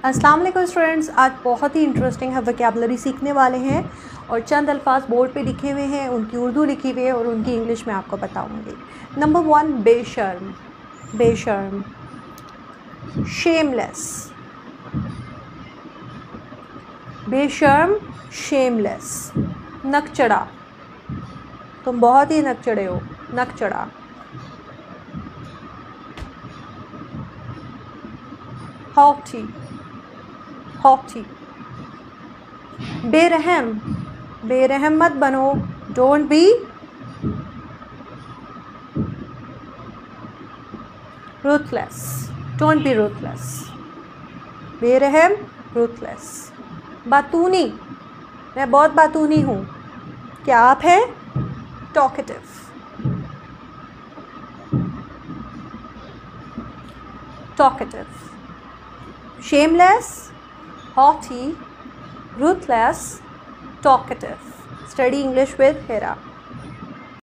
अस्सलाम वालेकुम स्टूडेंट्स, आज बहुत ही इंटरेस्टिंग है वोकैबुलरी सीखने वाले हैं और चंद अल्फाज बोर्ड पे लिखे हुए हैं, उनकी उर्दू लिखी हुई है और उनकी इंग्लिश में आपको बताऊंगी। नंबर 1, बेशर्म। बेशर्म, शेमलेस। बेशर्म, शेमलेस। नकचढ़ा, तुम बहुत ही नकचढ़े हो, नकचढ़ा। Hottie, hottie. बेरहम, बेरहम मत बनो, don't be ruthless, don't be ruthless. बेरहम, रूथलेस। बातूनी, मैं बहुत बातूनी हूँ, क्या आप हैं? Talkative, talkative. shameless, haughty, ruthless, talkative. Study English with Hira.